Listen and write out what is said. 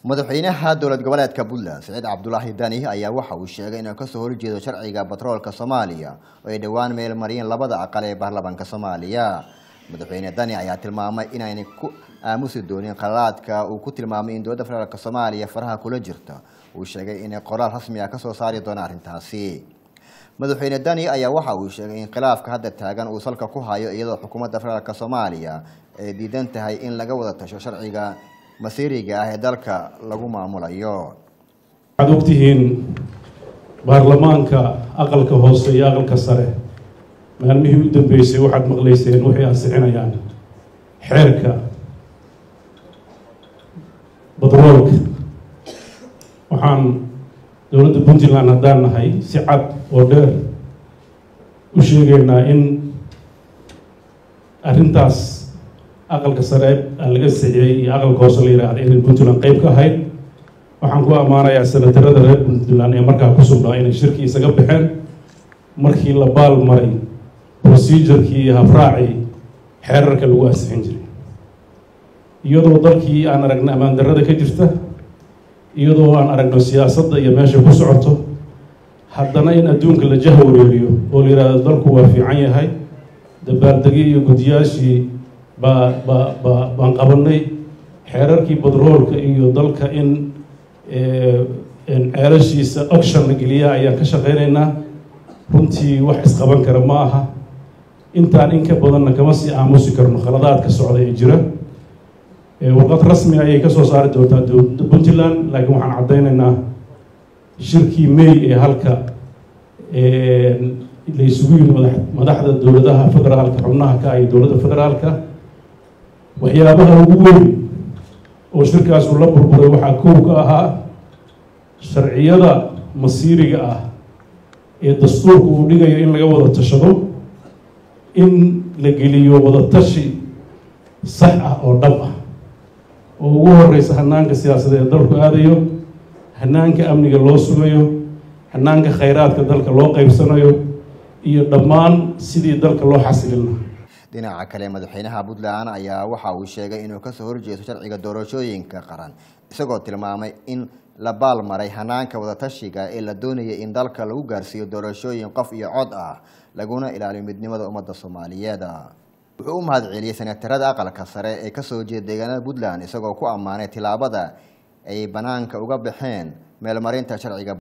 madaxweynaha dowlad goboleedka Puntland Saciid Cabdullaahi Dani ayaa waxa uu sheegay inuu ka soo horjeedo sharciga batroolka Soomaaliya oo ay dhawaan meel mariyeen labada aqal ee baarlamaanka Soomaaliya. Madaxweyne Dani ayaa tilmaamay in ay ku aamusi dooneen qalaadka uu ku tilmaamay in dowladda federaalka Soomaaliya faraha kula jirto. Uu sheegay in qoraal rasmi ah ka soo saari doona arrintaasi. madaxweyne Dani ayaa waxa uu sheegay in khilaafka hadda taagan uu salka ku hayo iyadoo xukuumadda federaalka Soomaaliya ay diidan tahay in laga wada tasho sharciga masiiriga ah ee dalka lagu maamulayo. waxaad ogtihiin baarlamaanka aqalka hoose iyo aqalka sare maalmihii u dambeysay waxaad maqlayseen waxay ansixinayaan xeerka batroolka. waxaan dowladda Puntland haddaan nahay si cad oo dheer u sheegaynaa in arrintaas aqalka sare laga sixiyay iyo aqalka hoose la yiraahdo in Puntland qayb ka ahayd. waxaan ku ammaanayaa senatarada reer Puntland ee markaa ku sugnaa inay shirki isaga baxeen markii la baal maray procedure-kii iyo habraacii xeerarka lagu ansixin jiray, iyadoo dalkii aan aragno ammaan darrada ka jirta, iyadoo aan aragno siyaasadda iyo meesha ku socoto, haddana in adduunka la jaha wareeriyo oo la yiraahdo dalku waa fiican yahay, dabaaldegi iyo guddiyaashii baan qabanay, xeerarkii batroolka iyo dalka in ceelashiisa auction la geliya ayaan ka shaqaynaynaa. runtii wax isqaban kara ma aha. intaan in ka badanna kama sii aamusi karno khaladaadka socda ee jira. warqad rasmi ayay ka soo saari doontaa dowladda Puntland, laakiin waxaan caddaynaynaa shirkii May ee halka la isugu yimid madaxda dowladaha federaalka xubnaha ka ay dowladda federaalka. waxyaabaha ugu weyn oo shirkaas uu la burburay waxaa kow ka ahaa sharciyada masiiriga ah ee dastuurku uu dhigayo in laga wada tashado, in la geliyo wada tashi sax ah oo dhab ah oo ugu horeysa hanaanka siyaasadeed ee dalku aadayo, hanaanka amniga loo sugayo, hanaanka khayraadka dalka loo qaybsanayo iyo dhammaan sidii dalka loo xasilin lahaa. dhinaca kale madaxweynaha Puntland ayaa waxa uu sheegay inuu ka soo horjeedo sharciga doorashooyinka qaran isagoo tilmaamay in la baal maray hanaanka wada tashiga ee la doonayay in dalka lagu gaarsiiyo doorashooyin qof iyo cod ah laguna ilaaliyo midnimada ummadda Soomaaliyeed. wuxuu u mahadceliyay senatarada aqalka sare ee ka soo jeeda deegaanada Puntland isagoo ku ammaanay tilaabada ay banaanka uga baxeen meel marinta sharciga